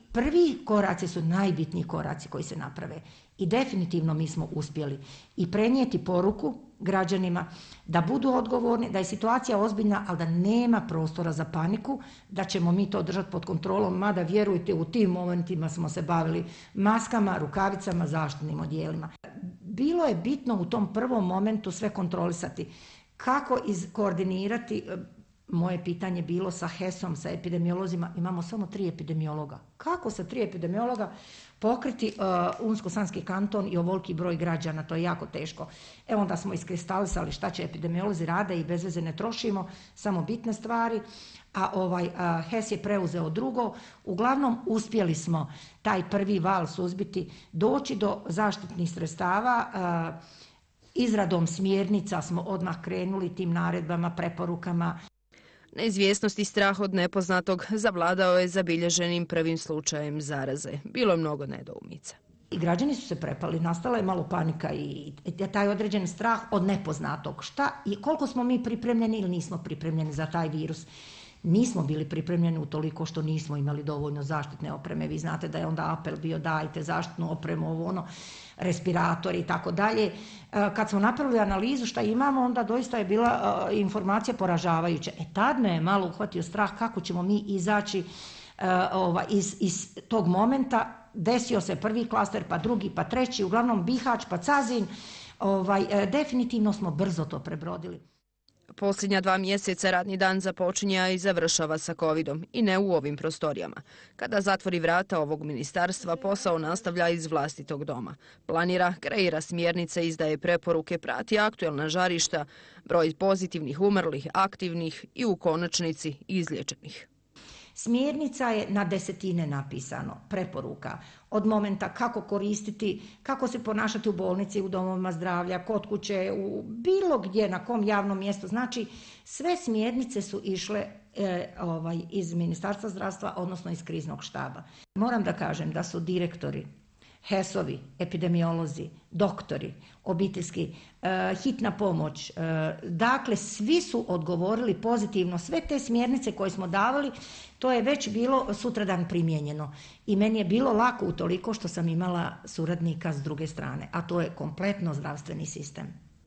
prvi koraci su najbitniji koraci koji se naprave. I definitivno mi smo uspjeli i prenijeti poruku građanima da budu odgovorni, da je situacija ozbiljna, ali da nema prostora za paniku, da ćemo mi to držati pod kontrolom, mada vjerujte, u tim momentima smo se bavili maskama, rukavicama, zaštitnim odijelima. Bilo je bitno u tom prvom momentu sve kontrolisati. Kako izkoordinirati, moje pitanje bilo sa H E S-om, sa epidemiolozima, imamo samo tri epidemiologa. Kako sa tri epidemiologa pokriti uh, Unsko-sanski kanton i ovoliki broj građana, to je jako teško. E onda smo iskristalisali šta će epidemiolozi rade i bez veze ne trošimo, samo bitne stvari, a ovaj uh, H E S je preuzeo drugo. Uglavnom uspjeli smo taj prvi val suzbiti, doći do zaštitnih sredstava, uh, izradom smjernica smo odmah krenuli tim naredbama, preporukama.
Neizvjesnost i strah od nepoznatog zavladao je zabilježenim prvim slučajem zaraze. Bilo je mnogo nedoumica.
I građani su se prepali, nastala je malo panika i taj određen strah od nepoznatog. Šta i koliko smo mi pripremljeni ili nismo pripremljeni za taj virus? Nismo bili pripremljeni utoliko što nismo imali dovoljno zaštitne opreme. Vi znate da je onda apel bio dajte zaštitnu opremu, ovo ono, respiratori i tako dalje. Kad smo napravili analizu šta imamo, onda doista je bila uh, informacija poražavajuća. E tad me je malo uhvatio strah kako ćemo mi izaći uh, ova, iz, iz tog momenta. Desio se prvi klaster, pa drugi, pa treći, uglavnom Bihać, pa Cazin. Ovaj, uh, definitivno smo brzo to prebrodili.
Posljednja dva mjeseca radni dan započinja i završava sa covidom i ne u ovim prostorijama. Kada zatvori vrata ovog ministarstva, posao nastavlja iz vlastitog doma. Planira, kreira smjernice, izdaje preporuke, prati aktuelna žarišta, broj pozitivnih, umrlih, aktivnih i u konačnici izliječenih.
Smjernica je na desetine napisano, preporuka, od momenta kako koristiti, kako se ponašati u bolnici, u domovima zdravlja, kod kuće, u bilo gdje, na kom javnom mjestu. Znači, sve smjernice su išle e, ovaj, iz Ministarstva zdravstva, odnosno iz kriznog štaba. Moram da kažem da su direktori, H E S-ovi, epidemiolozi, doktori, obiteljski, e, hitna pomoć, e, dakle svi su odgovorili pozitivno. Sve te smjernice koje smo davali, to je već bilo sutradan primijenjeno. I meni je bilo lako utoliko što sam imala suradnika s druge strane, a to je kompletno zdravstveni sistem.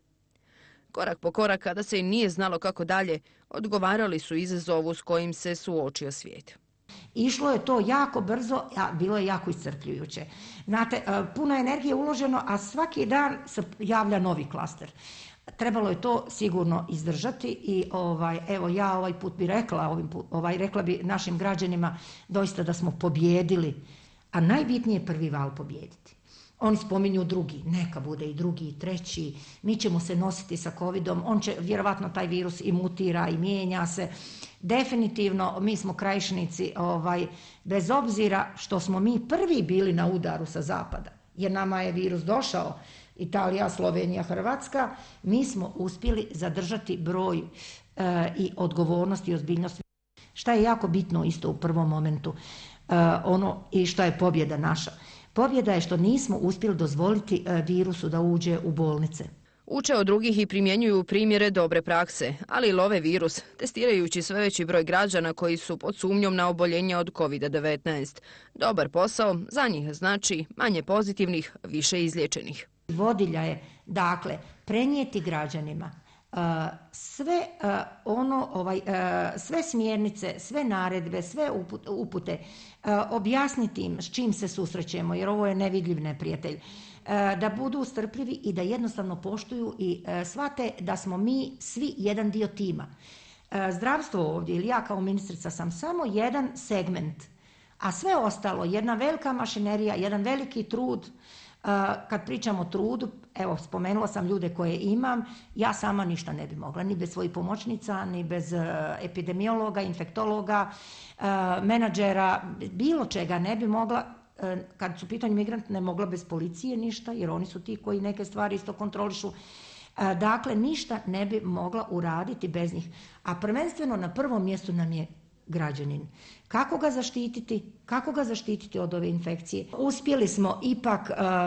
Korak po korak, kada se i nije znalo kako dalje, odgovarali su izazovu s kojim se suočio svijet.
Išlo je to jako brzo, a bilo je jako iscrpljujuće. Znate, puno energije uloženo, a svaki dan se javlja novi klaster. Trebalo je to sigurno izdržati i ovaj, evo ja ovaj put bi rekla, ovim put, ovaj, rekla bi našim građanima doista da smo pobjedili, a najbitnije je prvi val pobjediti. Oni spominju drugi, neka bude i drugi i treći, mi ćemo se nositi sa covidom, on će, vjerovatno taj virus i mutira i mijenja se. Definitivno mi smo krajišnici, ovaj, bez obzira što smo mi prvi bili na udaru sa zapada, jer nama je virus došao, Italija, Slovenija, Hrvatska, mi smo uspjeli zadržati broj e, i odgovornost i ozbiljnost. Šta je jako bitno isto u prvom momentu, e, ono i šta je pobjeda naša. Pobjeda je što nismo uspjeli dozvoliti e, virusu da uđe u bolnice.
Uče od drugih i primjenjuju primjere dobre prakse, ali i love virus, testirajući sve veći broj građana koji su pod sumnjom na oboljenje od kovid devetnaest. Dobar posao za njih znači manje pozitivnih, više izliječenih.
Vodilja je, dakle, prenijeti građanima uh, sve uh, ono, ovaj, uh, sve smjernice, sve naredbe, sve upute, uh, objasniti im s čim se susrećemo, jer ovo je nevidljiv neprijatelj. Da budu strpljivi i da jednostavno poštuju i shvate da smo mi svi jedan dio tima. Zdravstvo ovdje ili ja kao ministrica sam samo jedan segment, a sve ostalo, jedna velika mašinerija, jedan veliki trud. Kad pričam o trudu, evo spomenula sam ljude koje imam, ja sama ništa ne bi mogla, ni bez svojih pomoćnica, ni bez epidemiologa, infektologa, menadžera, bilo čega ne bi mogla. Kad su pitanju migranti, ne mogla bez policije ništa, jer oni su ti koji neke stvari isto kontrolišu. Dakle, ništa ne bi mogla uraditi bez njih. A prvenstveno na prvom mjestu nam je građanin. Kako ga zaštititi? Kako ga zaštititi od ove infekcije? Uspjeli smo ipak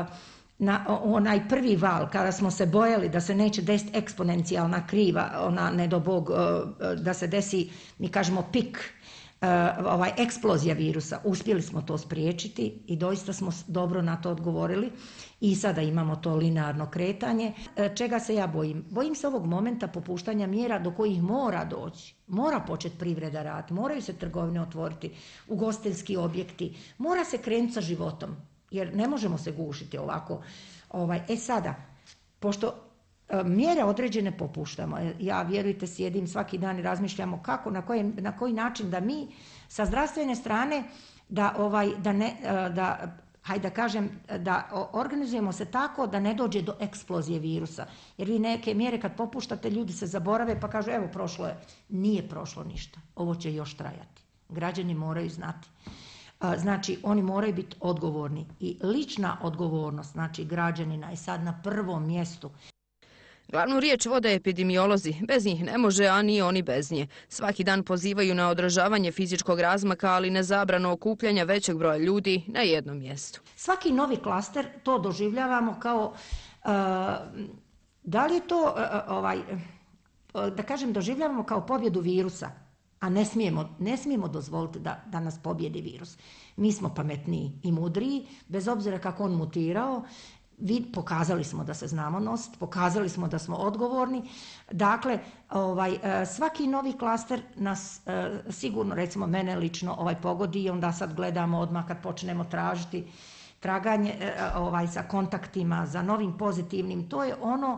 na onaj prvi val, kada smo se bojali da se neće desiti eksponencijalna kriva, ona, ne do Bog, da se desi, mi kažemo pik ovaj eksplozija virusa. Uspjeli smo to spriječiti i doista smo dobro na to odgovorili i sada imamo to linearno kretanje. Čega se ja bojim? Bojim se ovog momenta popuštanja mjera do kojih mora doći. Mora početi privreda raditi, moraju se trgovine otvoriti, ugostiteljski objekti, mora se krenuti sa životom jer ne možemo se gušiti ovako. Ovaj, e sada, pošto mjere određene popuštamo. Ja, vjerujte, sjedim svaki dan i razmišljamo kako, na koji, na koji način da mi sa zdravstvene strane da, ovaj, da, ne, da, hajde da kažem, da organizujemo se tako da ne dođe do eksplozije virusa. Jer vi neke mjere kad popuštate, ljudi se zaborave pa kažu evo prošlo je. Nije prošlo ništa. Ovo će još trajati. Građani moraju znati. Znači, oni moraju biti odgovorni i lična odgovornost, znači građanina je sad na prvom mjestu.
Glavnu riječ vode epidemiolozi. Bez njih ne može, a ni oni bez nje. Svaki dan pozivaju na održavanje fizičkog razmaka, ali na zabranu okupljanja većeg broja ljudi na jednom mjestu.
Svaki novi klaster to doživljavamo kao, uh, da li je to, uh, ovaj, uh, da kažem, doživljavamo kao pobjedu virusa, a ne smijemo, ne smijemo dozvoliti da, da nas pobjedi virus. Mi smo pametniji i mudriji, bez obzira kako on mutirao. Vi, pokazali smo da se znamo nositi, pokazali smo da smo odgovorni. Dakle, ovaj, svaki novi klaster nas sigurno, recimo mene lično, ovaj, pogodi i onda sad gledamo odmah kad počnemo tražiti traganje ovaj, za kontaktima, za novim pozitivnim. To je ono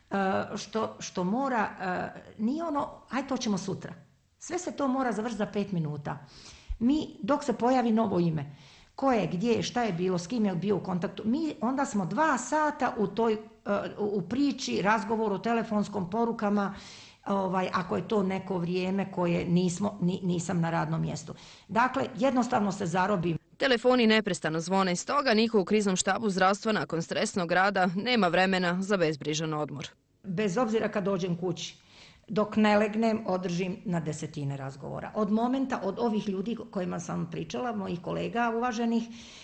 što, što mora, nije ono, aj to ćemo sutra. Sve se to mora završiti za pet minuta. Mi, dok se pojavi novo ime, ko je, gdje, šta je bilo, s kim je bio u kontaktu. Mi onda smo dva sata u toj u priči, razgovoru, telefonskom, porukama, ovaj, ako je to neko vrijeme koje nismo, nisam na radnom mjestu. Dakle, jednostavno se zarobim.
Telefoni neprestano zvone, stoga niko u kriznom štabu zdravstva nakon stresnog rada nema vremena za bezbrižan odmor.
Bez obzira kad dođem kući, dok ne legnem, održim na desetine razgovora. Od momenta, od ovih ljudi kojima sam pričala, mojih kolega uvaženih,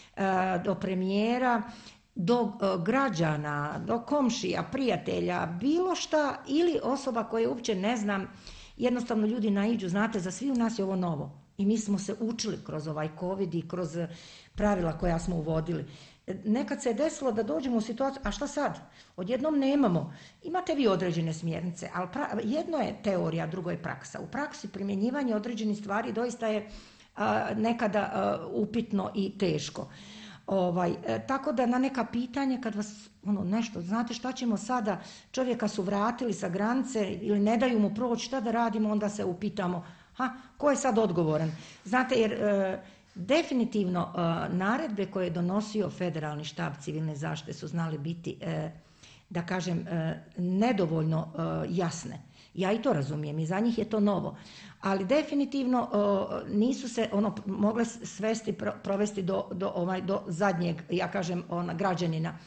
do premijera, do građana, do komšija, prijatelja, bilo šta, ili osoba koje uopće ne znam, jednostavno ljudi naiđu, znate, za svi u nas je ovo novo. I mi smo se učili kroz ovaj COVID i kroz pravila koja smo uvodili. Nekad se je desilo da dođemo u situaciju, a šta sad? Odjednom nemamo. Imate vi određene smjernice, ali pra, jedno je teorija, drugo je praksa. U praksi primjenjivanje određenih stvari doista je a, nekada a, upitno i teško. Ovaj, e, tako da na neka pitanja kad vas ono nešto, znate šta ćemo sada, čovjeka su vratili sa granice ili ne daju mu proći, šta da radimo, onda se upitamo, ha, ko je sad odgovoran? Znate, jer e, definitivno uh, naredbe koje je donosio Federalni štab civilne zaštite su znali biti, uh, da kažem, uh, nedovoljno uh, jasne. Ja i to razumijem i za njih je to novo. Ali definitivno uh, nisu se ono mogle svesti, pro, provesti do, do, ovaj, do zadnjeg, ja kažem, ona, građanina.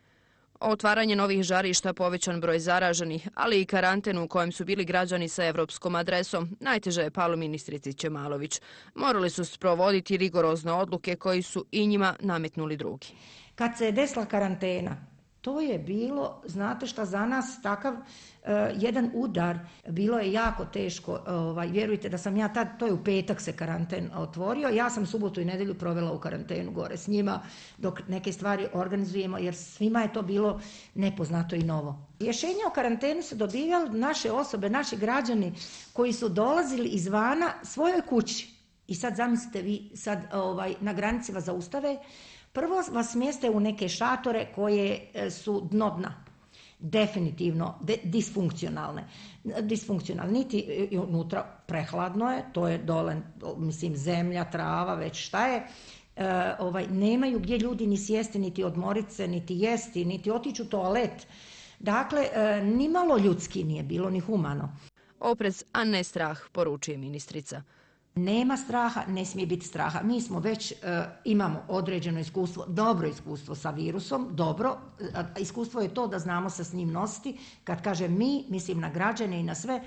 Otvaranje novih žarišta, povećan broj zaraženih, ali i karantenu u kojem su bili građani sa evropskom adresom, najteže je palo ministrici Čemalović. Morali su sprovoditi rigorozne odluke koji su i njima nametnuli drugi.
Kad se je desila karantena, to je bilo, znate šta, za nas takav uh, jedan udar, bilo je jako teško, ovaj, vjerujte da sam ja tad, to je u petak se karanten otvorio, ja sam subotu i nedjelju provela u karantenu gore s njima dok neke stvari organizujemo jer svima je to bilo nepoznato i novo. Rješenje o karantenu su dobivali naše osobe, naši građani koji su dolazili izvana svojoj kući i sad zamislite vi, sad ovaj, na granici vas zaustave. Prvo vas smjeste u neke šatore koje su dno dna, definitivno de, disfunkcionalne. Disfunkcionalne, niti unutra prehladno je, to je dole, mislim, zemlja, trava, već šta je. E, ovaj, nemaju gdje ljudi ni sjesti, niti odmoriti se, niti jesti, niti otići u toalet. Dakle, e, ni malo ljudski nije bilo, ni humano.
Oprez, a ne strah, poručuje ministrica.
Nema straha, ne smije biti straha. Mi smo već, uh, imamo određeno iskustvo, dobro iskustvo sa virusom, dobro. Uh, iskustvo je to da znamo se s njim nositi. Kad kažem mi, mislim na građane i na sve,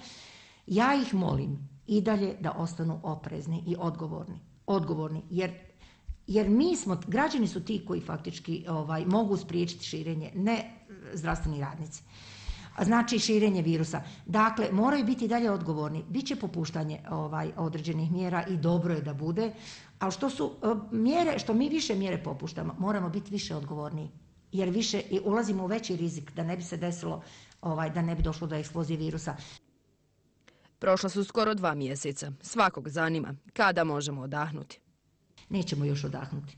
ja ih molim i dalje da ostanu oprezni i odgovorni. Odgovorni, jer, jer mi smo, građani su ti koji faktički ovaj, mogu spriječiti širenje, ne zdravstveni radnici. znači širenje virusa. Dakle, moraju biti dalje odgovorni. Biće popuštanje ovaj, određenih mjera i dobro je da bude, ali što su mjere, što mi više mjere popuštamo, moramo biti više odgovorni, jer više ulazimo u veći rizik da ne bi se desilo, ovaj, da ne bi došlo do eksplozije virusa.
Prošla su skoro dva mjeseca. Svakog zanima kada možemo odahnuti.
Nećemo još odahnuti.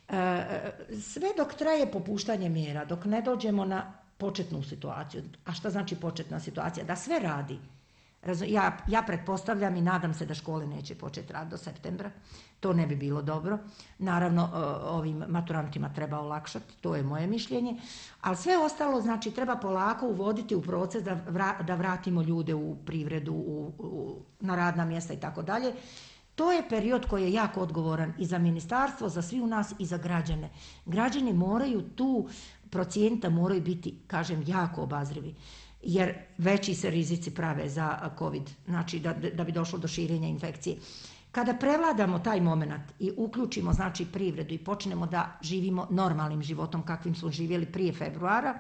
Sve dok traje popuštanje mjera, dok ne dođemo na početnu situaciju. A šta znači početna situacija? Da sve radi. Ja, ja pretpostavljam i nadam se da škole neće početi rad do septembra. To ne bi bilo dobro. Naravno, ovim maturantima treba olakšati, to je moje mišljenje. Ali sve ostalo, znači, treba polako uvoditi u proces da, vra, da vratimo ljude u privredu, u, u, na radna mjesta i tako dalje. To je period koji je jako odgovoran i za ministarstvo, za svi u nas i za građane. Građani moraju tu procijeniti, moraju biti, kažem, jako obazrivi. Jer veći se rizici prave za COVID, znači da, da bi došlo do širenja infekcije. Kada prevladamo taj moment i uključimo, znači, privredu i počnemo da živimo normalnim životom kakvim smo živjeli prije februara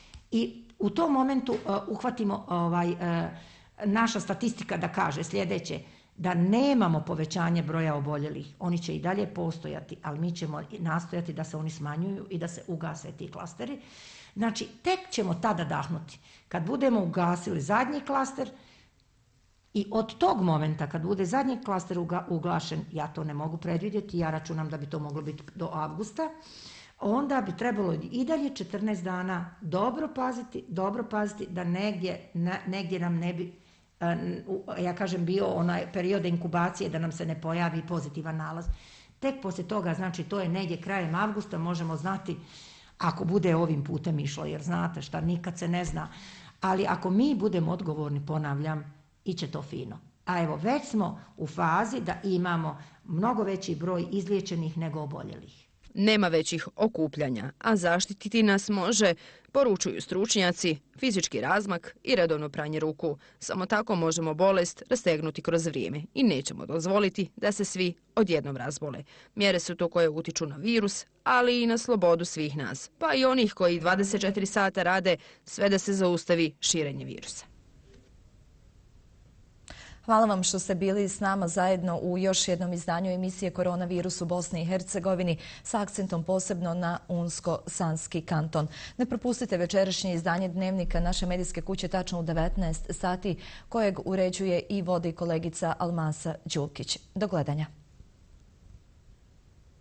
i u tom momentu uh, uhvatimo ovaj, uh, naša statistika da kaže sljedeće, da nemamo povećanje broja oboljelih. Oni će i dalje postojati, ali mi ćemo nastojati da se oni smanjuju i da se ugase ti klasteri. Znači, tek ćemo tada dahnuti. Kad budemo ugasili zadnji klaster i od tog momenta, kad bude zadnji klaster ugašen, ja to ne mogu predvidjeti, ja računam da bi to moglo biti do avgusta, onda bi trebalo i dalje četrnaest dana dobro paziti, dobro paziti da negdje, ne, negdje nam ne bi, ja kažem, bio onaj period inkubacije da nam se ne pojavi pozitivan nalaz. Tek poslije toga, znači to je negdje krajem avgusta, možemo znati ako bude ovim putem išlo, jer znate šta, nikad se ne zna. Ali ako mi budemo odgovorni, ponavljam, iće to fino. A evo, već smo u fazi da imamo mnogo veći broj izliječenih nego oboljelih.
Nema većih okupljanja, a zaštititi nas može, poručuju stručnjaci, fizički razmak i redovno pranje ruku. Samo tako možemo bolest rastegnuti kroz vrijeme i nećemo dozvoliti da se svi odjednom razbole. Mjere su to koje utiču na virus, ali i na slobodu svih nas, pa i onih koji dvadeset četiri sata rade sve da se zaustavi širenje virusa.
Hvala vam što ste bili s nama zajedno u još jednom izdanju emisije Koronavirus u Bosni i Hercegovini s akcentom posebno na Unsko-Sanski kanton. Ne propustite večerašnje izdanje Dnevnika naše medijske kuće tačno u devetnaest sati kojeg uređuje i vodi kolegica Almasa Đulkić. Do gledanja.